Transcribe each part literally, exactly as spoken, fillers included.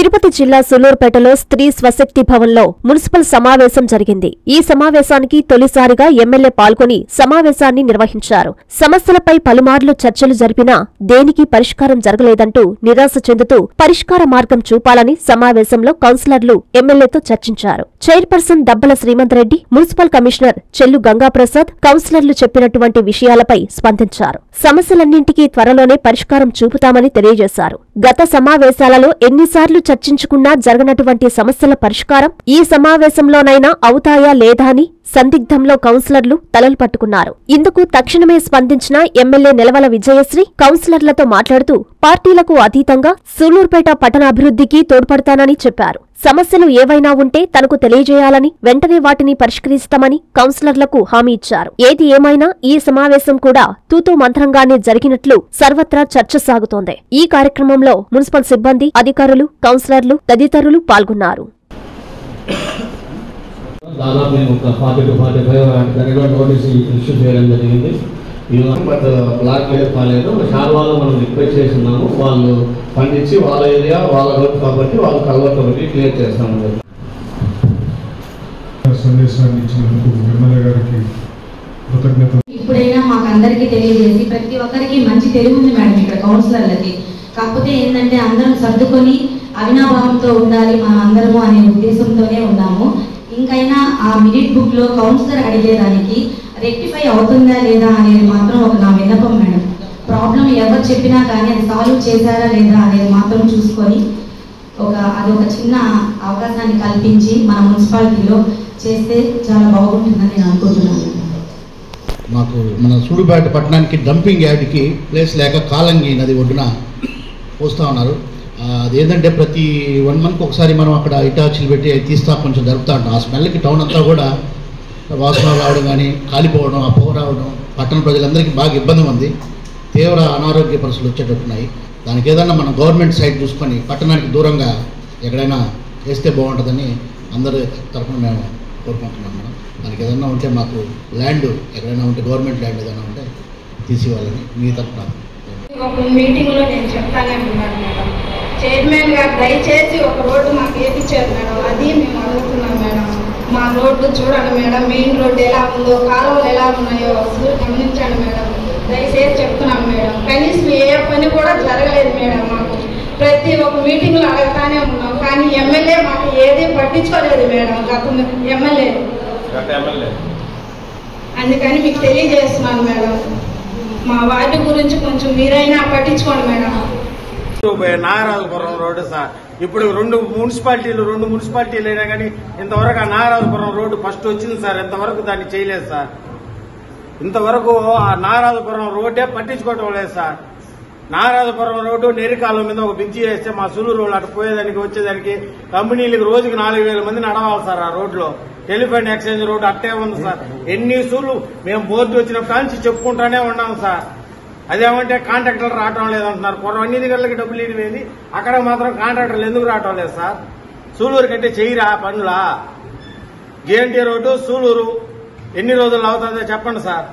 తిరుపతి జిల్లా సులూర్పేటలో స్త్రీ స్వశక్తి భవన్లో మున్సిపల్ సమావేశం జరిగింది. ఈ సమావేశానికి తొలిసారిగా ఎమ్మెల్యే పాల్గొని సమావేశాన్ని నిర్వహించారు. సమస్యలపై పలుమార్లు చర్చలు జరిపినా దేనికి పరిష్కారం జరగలేదంటూ నిరాశ చెందుతూ పరిష్కార మార్గం చూపాలని సమావేశంలో కౌన్సిలర్లు ఎమ్మెల్యేతో చర్చించారు. Chairperson Dabbala Srimanth Reddy, municipal commissioner Chellu Gangaprasad కౌన్సిలర్లు చెప్పినటువంటి విషయాలపై స్పందించారు. సమస్యలన్నింటికీ త్వరలోనే పరిష్కారం చూపుతామని తెలియజేశారు. గత సమావేశాలలో ఎన్నిసార్లు చర్చించుకున్నా జరగనటువంటి సమస్యల పరిష్కారం ఈ సమావేశంలోనైనా అవుతాయా లేదా అని సందిగ్ధంలో కౌన్సిలర్లు తలలు పట్టుకున్నారు. ఇందుకు తక్షణమే స్పందించిన ఎమ్మెల్యే నెలవల విజయశ్రీ కౌన్సిలర్లతో మాట్లాడుతూ పార్టీలకు అతీతంగా సూలూర్పేట పట్టణాభివృద్ధికి తోడ్పడతానని చెప్పారు. సమస్యలు ఏవైనా ఉంటే తనకు తెలియజేయాలని, వెంటనే వాటిని పరిష్కరిస్తామని కౌన్సిలర్లకు హామీ ఇచ్చారు. ఏది ఏమైనా ఈ సమావేశం కూడా తూతూ మంత్రంగానే జరిగినట్లు సర్వత్రా చర్చ సాగుతోంది. ఈ కార్యక్రమంలో మున్సిపల్ సిబ్బంది, అధికారులు, కౌన్సిలర్లు తదితరులు పాల్గొన్నారు. దాదాపు మేము ఒక ఫార్టీ టు ఫార్టీ ఫైవ్ దగ్గర నోటీస్ ఇష్యూ చేయడం జరిగింది. బట్ బ్లాక్ క్లియర్ కాలేదు. షార్వాలో మనం రిక్వెస్ట్ చేస్తున్నాము. వాళ్ళు ఫండ్ ఇచ్చి వాళ్ళ ఏరియా వాళ్ళ రోడ్ కాబట్టి వాళ్ళు కల్వర్ట్ ఒకటి క్లియర్ చేస్తాము. సందేశాన్ని ఇచ్చినందుకు ఎమ్మెల్యే గారికి కృతజ్ఞతలు. ఇప్పుడైనా మాకు అందరికీ తెలియజేసి ప్రతి ఒక్కరికి మంచి తెలివి ఉంది మేడం ఇక్కడ కౌన్సిలర్లకి. కాకపోతే ఏంటంటే అందరం సర్దుకొని అవినాభావంతో ఉండాలి మనం అందరము అనే ఉద్దేశంతోనే ఉన్నాము. ఇంకైనా ఆ మినిట్ బుక్ లో కౌన్సిలర్ అడిగేదానికి రెక్టిఫై అవుతుందా లేదా అనేది మాత్రం ఒక నా విన్నపం మేడం. ప్రాబ్లం ఎవరు చెప్పినా కానీ అది సాల్వ్ చేశారా లేదా అనేది మాత్రం చూసుకొని ఒక అదొక చిన్న అవకాశాన్ని కల్పించి మన మున్సిపాలిటీలో చేస్తే చాలా బాగుంటుందని నేను అనుకుంటున్నాను. మాకు మన సూడుపేట పట్టణానికి డంపింగ్ యార్డ్కి ప్లేస్ లేక కాలంగి నది ఒడ్డున పోస్తూ ఉన్నారు. అదేంటంటే ప్రతి వన్ మంత్ ఒకసారి మనం అక్కడ ఇటాచీలు పెట్టి తీస్తా కొంచెం జరుపుతూ ఉంటాం. ఆ స్మెల్కి టౌన్ అంతా కూడా వాసన రావడం కానీ, కాలిపోవడం, ఆ పొగ రావడం పట్టణ ప్రజలందరికీ బాగా ఇబ్బంది ఉంది. తీవ్ర అనారోగ్య పరిస్థితులు వచ్చేటట్టున్నాయి. దానికి ఏదన్నా మనం గవర్నమెంట్ సైడ్ చూసుకొని పట్టణానికి దూరంగా ఎక్కడైనా వేస్తే బాగుంటుందని అందరి తరఫున మేము కోరుకుంటున్నాం మేడం. దానికి ఏదన్నా ఉంటే మాకు ల్యాండ్ ఎక్కడైనా ఉంటే గవర్నమెంట్ ల్యాండ్ ఏదైనా ఉంటే తీసివ్వాలని మీ తరఫున. ఒక మీటింగ్లో నేను చెప్తానే ఉన్నాను మేడం, చైర్మన్ గారు దయచేసి ఒక రోడ్డు మాకు వేయించారు మేడం. అది మేము అడుగుతున్నాం మేడం. మా రోడ్డు చూడండి మేడం, మెయిన్ రోడ్డు ఎలా ఉందో, కాలువలు ఎలా ఉన్నాయో గమనించండి మేడం. దయచేసి చెప్తున్నాం మేడం. కనీసం ఏ పని కూడా జరగలేదు మేడం. మాకు ప్రతి ఒక్క మీటింగ్లో అడగతానే ఉన్నాం, కానీ ఎమ్మెల్యే మాకు ఏది పట్టించుకోలేదు మేడం. గత ఎమ్మెల్యే అందుకని మీకు తెలియజేస్తున్నాను మేడం. మా వార్డు గురించి కొంచెం మీరైనా పట్టించుకోండి మేడం. నాగరాజపురం రోడ్డు సార్, ఇప్పుడు రెండు మున్సిపాలిటీలు రెండు మున్సిపాలిటీలు అయినా కానీ ఇంతవరకు ఆ నాగరాజపురం రోడ్డు ఫస్ట్ వచ్చింది సార్. ఇంతవరకు దాన్ని చేయలేదు సార్. ఇంతవరకు ఆ నాగరాజపురం రోడ్డే పట్టించుకోవటం లేదు సార్. నాగరాజపురం రోడ్డు నెరికాలం మీద ఒక బ్రిడ్జి వేస్తే మా సులూరు రోడ్డు అటు పోయేదానికి వచ్చేదానికి కంపెనీలకు రోజుకి నాలుగు వేల మంది నడవాలి సార్. ఆ రోడ్లో టెలిఫోన్ ఎక్స్చేంజ్ రోడ్డు అట్టే ఉంది సార్. ఎన్ని సూళ్ళు మేము బోర్డు వచ్చిన కాంచి చెప్పుకుంటానే ఉన్నాం సార్. అదేమంటే కాంట్రాక్టర్లు రావటం లేదంటున్నారు. కొర అన్ని దగ్గరలకి డబ్బులు ఇనిపోయింది, అక్కడ మాత్రం కాంట్రాక్టర్లు ఎందుకు రావటం లేదు సార్? సూలూరు కంటే చెయ్యిరా పనులా? జేఎన్టీ రోడ్డు సూలూరు ఎన్ని రోజులు అవుతుందో చెప్పండి సార్.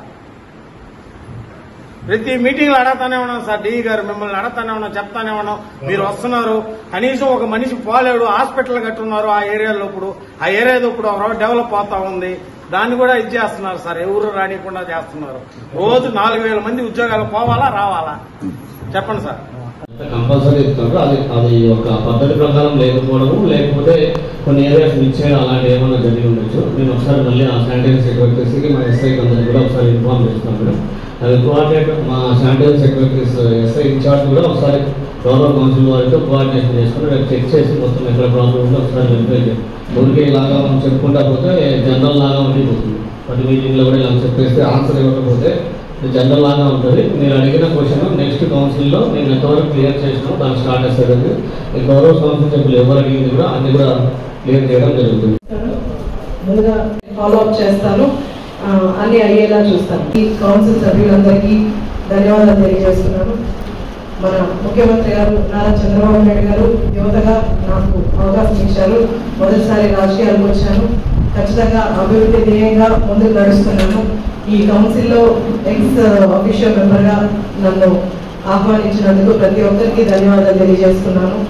ప్రతి మీటింగ్లు అడగతానే ఉన్నాం సార్. డిఈ గారు మిమ్మల్ని అడగతానే ఉన్నాం, చెప్తానే ఉన్నాం. మీరు వస్తున్నారు, కనీసం ఒక మనిషి పోలేడు. హాస్పిటల్ కట్టున్నారు ఆ ఏరియాలో. ఇప్పుడు ఆ ఏరియాలో ఇప్పుడు ఒక డెవలప్ అవుతా ఉంది. దాన్ని కూడా ఇది చేస్తున్నారు సార్. ఎవరు రానికుండా చేస్తున్నారు. రోజు నాలుగు వేల మంది ఉద్యోగాలు పోవాలా రావాలా చెప్పండి సార్. కంపల్సరీ ఇస్తున్నారు. అది అది ఒక పద్ధతి ప్రకారం లేకపోవడము, లేకపోతే కొన్ని ఏరియాస్ మిస్ చేయడం అలాంటి ఏమైనా జరిగి ఉండొచ్చు. నేను ఒకసారి మళ్ళీ ఆ శానిటరీ సెక్రటరీస్కి మా ఎస్ఐ అందరినీ కూడా ఒకసారి ఇన్ఫార్మ్ చేస్తాను మేడం. అది కోఆర్డినేటర్ మా శానిటరీ సెక్రటరీస్ ఎస్ఐ ఇన్ఛార్జ్ కూడా ఒకసారి గౌరవ కౌన్సిల్ వారితో కోఆర్డినేషన్ చేసుకుని రేపు చెక్ చేసి మొత్తం ఎక్కడ ప్రాబ్లం ఉందో ఒకసారి వెరిఫై చేయాలి. ఊరికే ఇలాగా మనం చెప్పుకుంటా పోతే జనరల్ లాగా ఉండిపోతుంది. ప్రతి మీటింగ్లో కూడా ఇలా చెప్పేస్తే ఆన్సర్ ఇవ్వకపోతే జనరల్ లాగా ఉంటుంది. మీరు అడిగిన క్వశ్చన్ నెక్స్ట్ కౌన్సిల్లో నేను ఎంతవరకు క్లియర్ చేసినామో దాన్ని స్టార్ట్ చేసేది. ఈ గౌరవ కౌన్సిల్ సభ్యులు ఎవరు అడిగింది కూడా అన్ని కూడా క్లియర్ చేయడం జరుగుతుంది. ముందుగా ఫాలో అప్ చేస్తాను, అన్ని అయ్యేలా చూస్తాను. ఈ కౌన్సిల్ సభ్యులందరికీ ధన్యవాదాలు తెలియజేస్తున్నాను. మన ముఖ్యమంత్రి గారు నారా చంద్రబాబు నాయుడు గారు యువతగా నాకు అవకాశం ఇచ్చారు. మొదటిసారి రాజకీయాలకు వచ్చాను. ఖచ్చితంగా అభివృద్ధి ధ్యేయంగా ముందుకు నడుస్తున్నాను. ఈ కౌన్సిల్లో ఎక్స్ అఫీషియల్ మెంబర్గా నన్ను ఆహ్వానించినందుకు ప్రతి ఒక్కరికి ధన్యవాదాలు తెలియజేస్తున్నాను.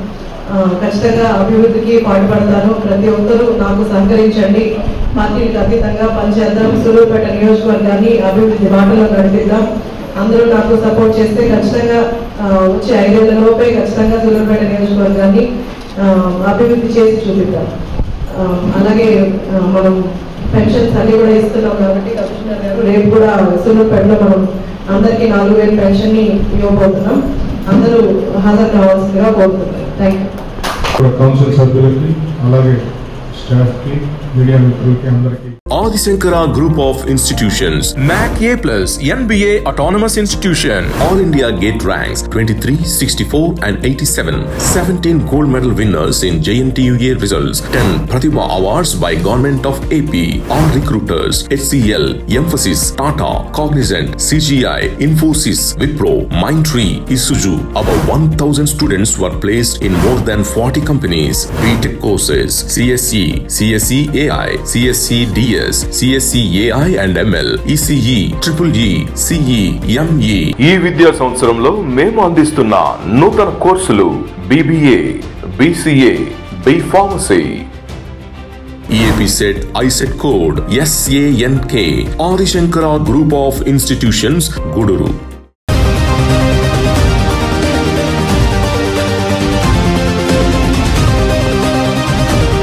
ఖచ్చితంగా అభివృద్ధికి పాటుపడతాను. ప్రతి ఒక్కరూ నాకు సహకరించండి. పార్టీలకు అతీతంగా పనిచేద్దాం. సూలూరుపేట నియోజకవర్గాన్ని అభివృద్ధి బాటలో నడిపిద్దాం. అందరూ నాకు సపోర్ట్ చేస్తే ఖచ్చితంగా వచ్చే ఐదేళ్ల లోపే ఖచ్చితంగా సూలూరుపేట నియోజకవర్గాన్ని అభివృద్ధి చేసి చూపిద్దాం. అలాగే మనం పెన్షన్స్ అన్ని కూడా ఇస్తున్నాం కాబట్టి కమిషనర్ గారు రేపు కూడా సూలూరుపేటలో మనం అందరికీ నాలుగు వేలు పెన్షన్ ని ఇవ్వబోతున్నాం. అందరూ హాజరు కావాల్సిందిగా కోరుతున్నాం. Thank you. కౌన్సిల్ సభ్యులకి అలాగే స్టాఫ్ కి మీడియా మిత్రులకి అందరికీ Adi Shankara Group of Institutions, M A C A plus, N B A Autonomous Institution, All India Gate ranks twenty-three, sixty-four and eighty-seven, seventeen gold medal winners in J N T U A results, ten Pratibha Awards by Government of A P, all recruiters, H C L, Emphasis, Tata, Cognizant, C G I, Infosys, Wipro, Mindtree, Isuzu. About one thousand students were placed in more than forty companies. B Tech courses, C S E, C S E A I, C S E D S, C S E A I and M L, E C E, Triple E, C E, M E. ఈ విద్యా సంవత్సరంలో మేము అందిస్తున్న నూతన కోర్సులు B B A, B C A, B Pharmacy. E A P set I set code S A N K. Adi Shankara Group of Institutions, Guduru.